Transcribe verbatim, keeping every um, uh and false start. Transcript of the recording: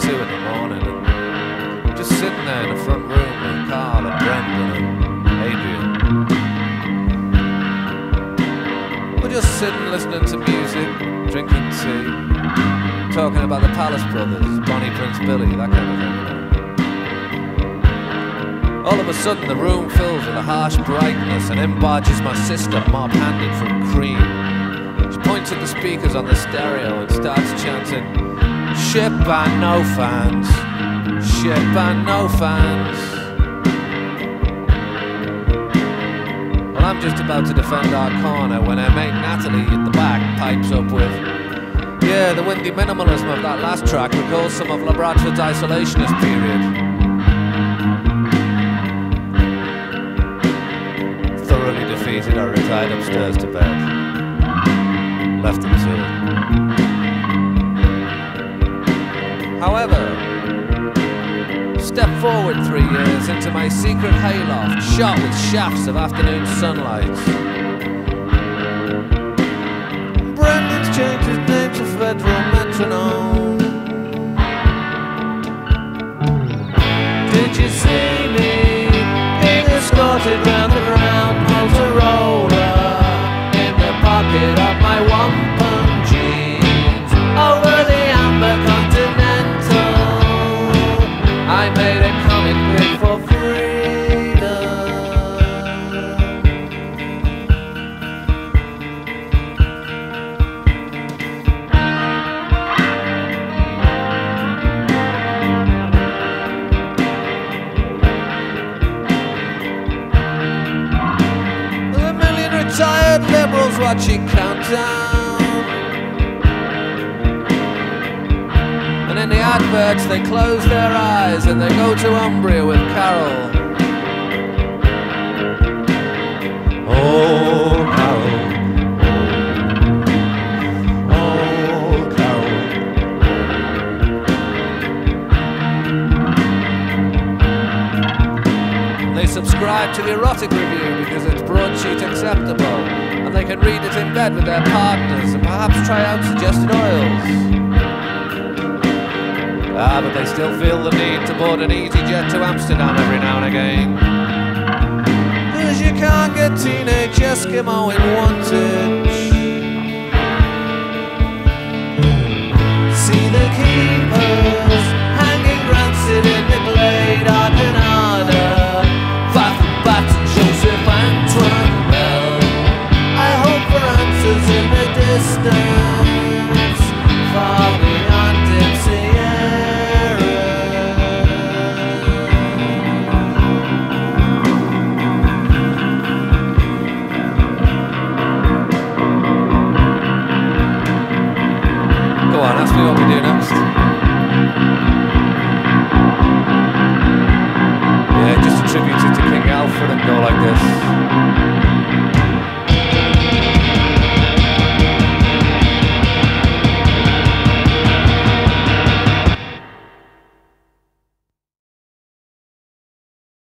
two in the morning, and I'm just sitting there in the front room with Carl and Brendan and Adrian. We're just sitting listening to music, drinking tea, talking about the Palace Brothers, Bonnie Prince Billy, that kind of thing. All of a sudden the room fills with a harsh brightness, and in barges my sister, mop-handed from Cream. She points at the speakers on the stereo and starts chanting, "Ship and no fans, ship and no fans." Well, I'm just about to defend our corner when our mate Natalie at the back pipes up with, "Yeah, the windy minimalism of that last track recalls some of La Bradford's isolationist period." Thoroughly defeated, I retired upstairs to bed. Left them to it. However, step forward three years into my secret hayloft, shot with shafts of afternoon sunlight. Brendan's changed his name to Federal Metronome. Did you see me being escorted round the round Motorola in the pocket of my wampum jeans over the amber Continental? I made a comic bid for freedom. There's a million retired liberals watching Countdown, and in the adverts they close their eyes and they go to Umbria with Carol. Oh, Carol. Oh, Carol. They subscribe to the erotic review because it's broadsheet acceptable, and they can read it in bed with their partners and perhaps try out suggested oils. Ah, but they still feel the need to board an easy jet to Amsterdam every now and again. Cause you can't get teenage Eskimo in Wantage. See the keepers hanging rancid in the glade, Arcanada, Bath, Baton, Joseph, Antoine Bell. I hope for answers in the distance, far beyond Dipsy. Ask me what we do next. Yeah, just attribute it to King Alfred and go like this.